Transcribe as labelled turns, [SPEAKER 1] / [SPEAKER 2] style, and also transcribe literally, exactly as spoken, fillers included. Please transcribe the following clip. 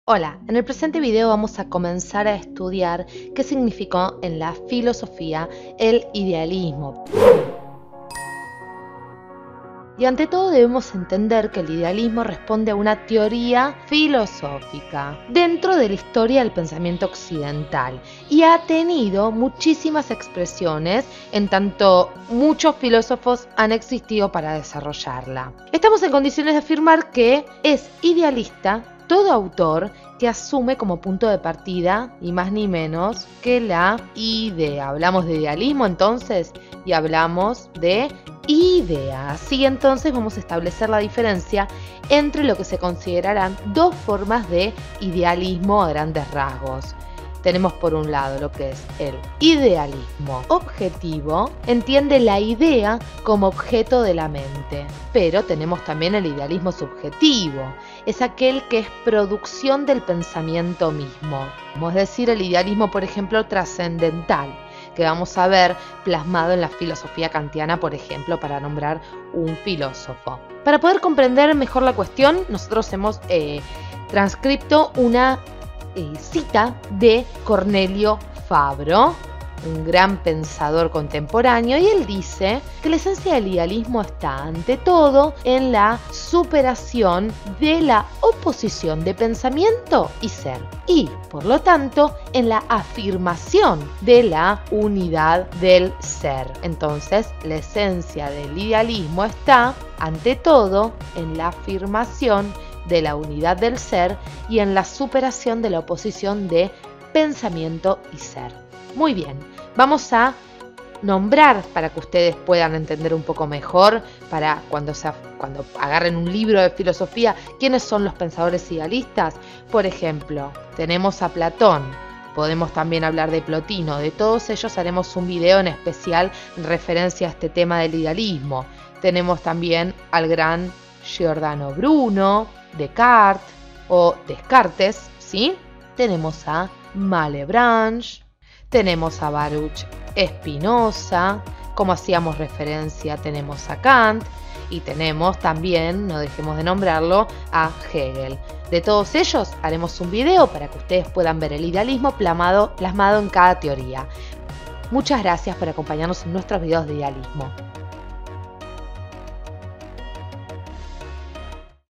[SPEAKER 1] Hola, en el presente video vamos a comenzar a estudiar qué significó en la filosofía el idealismo. Y ante todo debemos entender que el idealismo responde a una teoría filosófica dentro de la historia del pensamiento occidental y ha tenido muchísimas expresiones en tanto muchos filósofos han existido para desarrollarla. Estamos en condiciones de afirmar que es idealista todo autor que asume como punto de partida, ni más ni menos, que la idea. Hablamos de idealismo entonces y hablamos de idea. Así entonces vamos a establecer la diferencia entre lo que se considerarán dos formas de idealismo a grandes rasgos. Tenemos por un lado lo que es el idealismo objetivo, entiende la idea como objeto de la mente, pero tenemos también el idealismo subjetivo, es aquel que es producción del pensamiento mismo, es decir, el idealismo, por ejemplo, trascendental, que vamos a ver plasmado en la filosofía kantiana, por ejemplo, para nombrar un filósofo. Para poder comprender mejor la cuestión, nosotros hemos eh, transcripto una Eh, cita de Cornelio Fabro, un gran pensador contemporáneo, y él dice que la esencia del idealismo está ante todo en la superación de la oposición de pensamiento y ser, y por lo tanto en la afirmación de la unidad del ser. Entonces la esencia del idealismo está ante todo en la afirmación de la unidad del ser y en la superación de la oposición de pensamiento y ser. Muy bien, vamos a nombrar para que ustedes puedan entender un poco mejor, para cuando, se, cuando agarren un libro de filosofía, quiénes son los pensadores idealistas. Por ejemplo, tenemos a Platón, podemos también hablar de Plotino, de todos ellos haremos un video en especial en referencia a este tema del idealismo. Tenemos también al gran Giordano Bruno, Descartes o Descartes, ¿sí? Tenemos a Malebranche, tenemos a Baruch Spinoza, como hacíamos referencia tenemos a Kant y tenemos también, no dejemos de nombrarlo, a Hegel. De todos ellos haremos un video para que ustedes puedan ver el idealismo plasmado, plasmado en cada teoría. Muchas gracias por acompañarnos en nuestros videos de idealismo.